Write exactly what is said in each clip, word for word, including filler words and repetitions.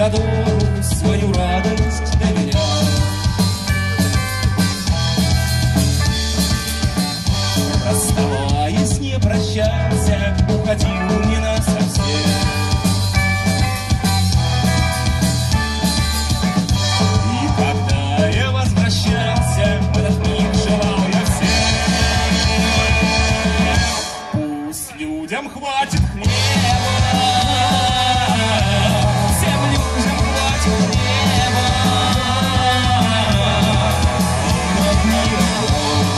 задору свою радость доверял. Расставаясь, не прощался, уходил не насовсем. И когда я возвращался, в этот миг желал я всем. Пусть людям хватит хлеба, всем людям хватит хлеба, и над миром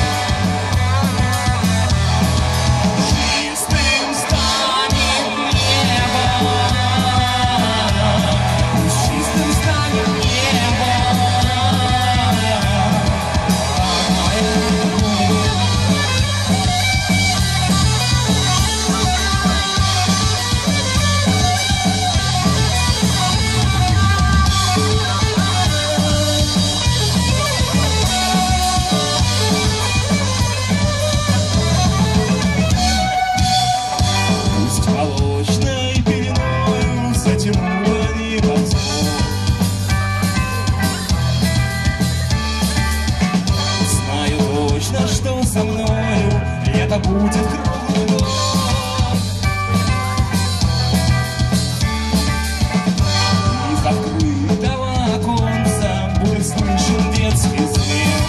чистым станет небо, пусть чистым станет небо. Пусть молочной пеленою затянуло небосвод. Знаю точно, что со мною лето будет круглый год. Из открытого оконца будет слышен детский смех.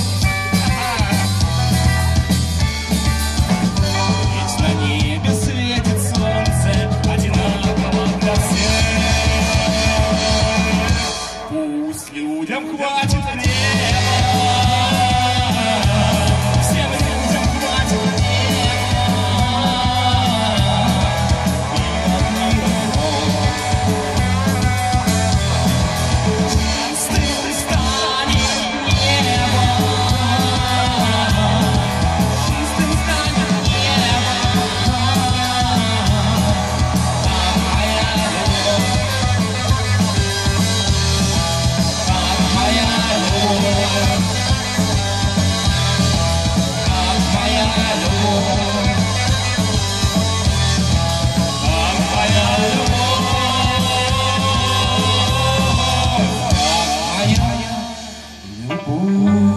Ведь на небе светит солнце одинаково для всех. Пусть людям хватит неба, всем людям хватит неба, и над миром чистым станет небо, чистым станет небо. Как моя любовь, как моя любовь, как моя любовь, как моя любовь, как моя любовь.